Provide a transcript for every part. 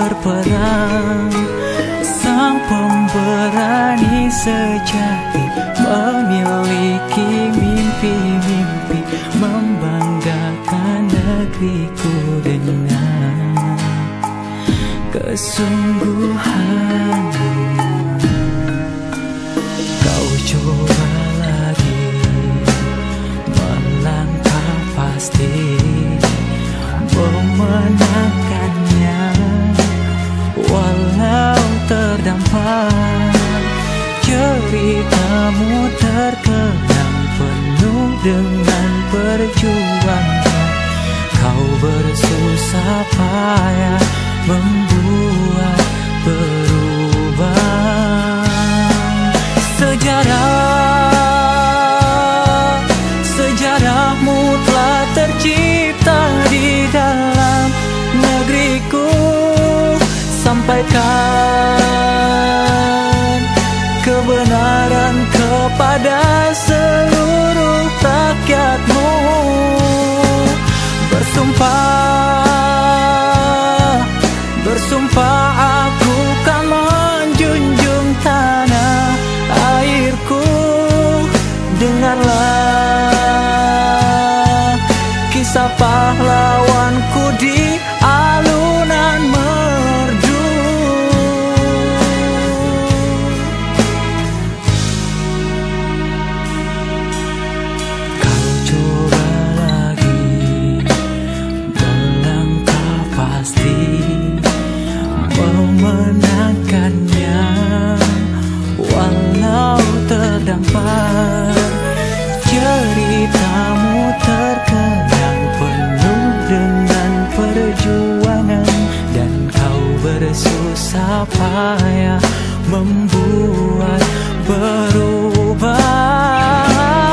berperang. Sang pemberani sejati memiliki mimpi-mimpi, membanggakan negeriku dengan kesungguhan. Kau coba lagi melangkah, pasti memenangkannya. Walau terdampar, ceritamu terkenang penuh dengan perjuangan. Kau bersusah payah membuat perubahan. Sejarahmu telah tercipta di dalam negeriku. Sampaikan kebenaran kepada seluruh rakyatmu. Bersumpah aku kan menjunjung tanah airku. Dengarlah kisah pahlawanku di alunan merdu. Kau coba lagi melangkah, pasti memenangkannya. Walau terdampar, ceritamu terkenang penuh dengan perjuangan. Dan kau bersusah payah membuat berubah.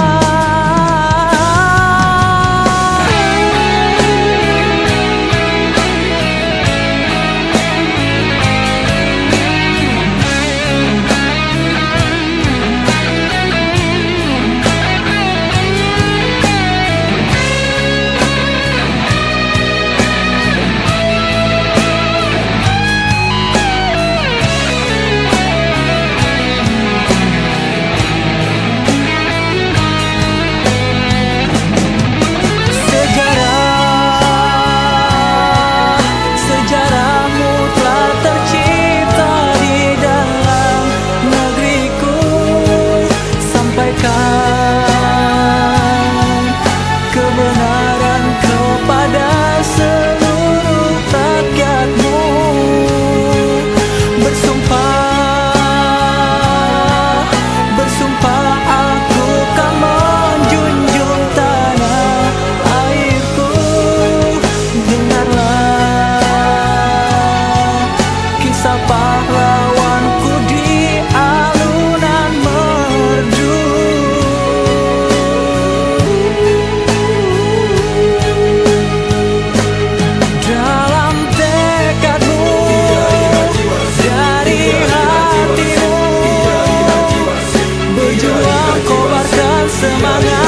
Pahlawanku di alunan merdu. Dalam tekadmu, dari hatimu, berjuang kobarkan semangat.